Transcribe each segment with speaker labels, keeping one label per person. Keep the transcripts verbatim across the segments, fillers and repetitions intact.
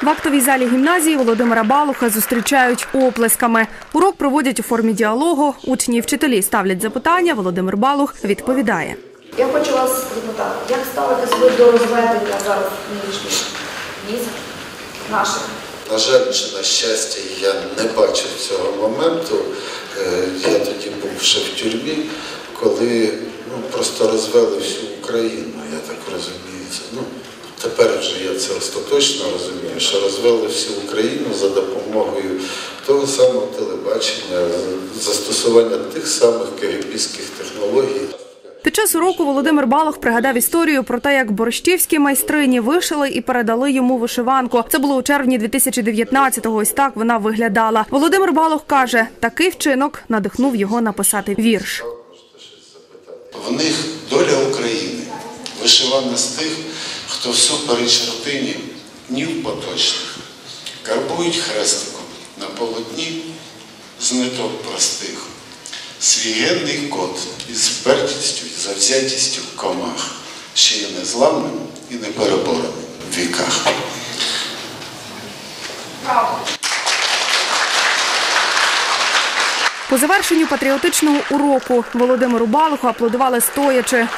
Speaker 1: В актовій залі гімназії Володимира Балуха зустрічають оплесками. Урок проводять у формі діалогу. Учні і вчителі ставлять запитання, Володимир Балух відповідає.
Speaker 2: Я хочу вас запитати, як ставитесь ви до розведення зараз нинішніх військ наших?
Speaker 3: На жаль, чи на щастя, я не бачив цього моменту. Я тоді був ще в тюрмі, коли ну, просто розвели всю Україну, я так розумію. Ну, тепер вже я це остаточно розумію, що розвели всю Україну за допомогою того самого телебачення, застосування тих самих кегебістських технологій.
Speaker 1: Під час уроку Володимир Балух пригадав історію про те, як борщівські майстрині вишили і передали йому вишиванку. Це було у червні дві тисячі дев'ятнадцятого, ось так вона виглядала. Володимир Балух каже, такий вчинок надихнув його написати вірш.
Speaker 3: В них доля України вишивана з тих, хто всупереч рутині днів поточних карбують хрестиком на полотні з ниток простих. Свій генний код із впертістю і завзятістю комах, ще є незламним і неперебореним в віках.
Speaker 1: По завершенню патріотичного уроку Володимиру Балуху аплодували стоячи.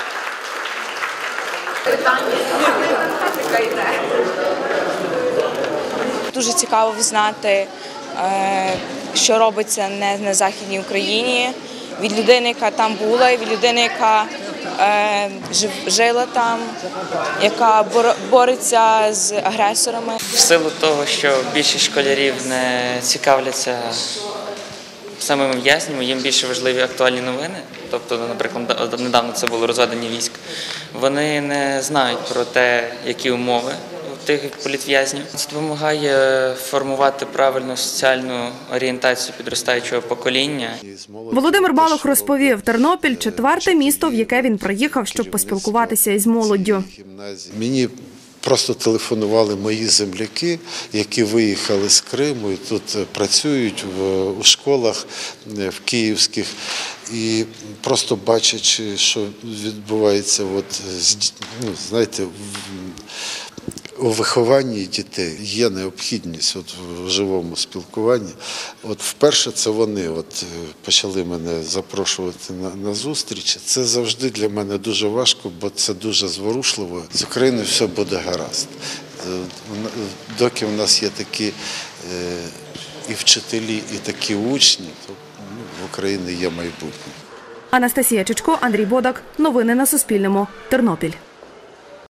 Speaker 4: Дуже цікаво знати, що робиться не на Західній Україні, від людини, яка там була, і від людини, яка е, жила там, яка бореться з агресорами.
Speaker 5: В силу того, що більшість школярів не цікавляться самими в'язнями, їм більше важливі актуальні новини, тобто, наприклад, недавно це було розведення військ, вони не знають про те, які умови тих політв'язнів. Це допомагає формувати правильну соціальну орієнтацію підростаючого покоління.
Speaker 1: Володимир Балух розповів, Тернопіль – четверте місто, в яке він приїхав, щоб поспілкуватися із молоддю.
Speaker 3: Мені просто телефонували мої земляки, які виїхали з Криму і тут працюють в, у школах в київських. І просто бачачи, що відбувається, от, ну, знаєте, в, у вихованні дітей є необхідність от, в живому спілкуванні. От вперше це вони от, почали мене запрошувати на, на зустрічі. Це завжди для мене дуже важко, бо це дуже зворушливо. З Україною все буде гаразд. Доки в нас є такі е, і вчителі, і такі учні, то ну, в Україні є майбутнє.
Speaker 1: Анастасія Чичко, Андрій Бодак. Новини на Суспільному. Тернопіль.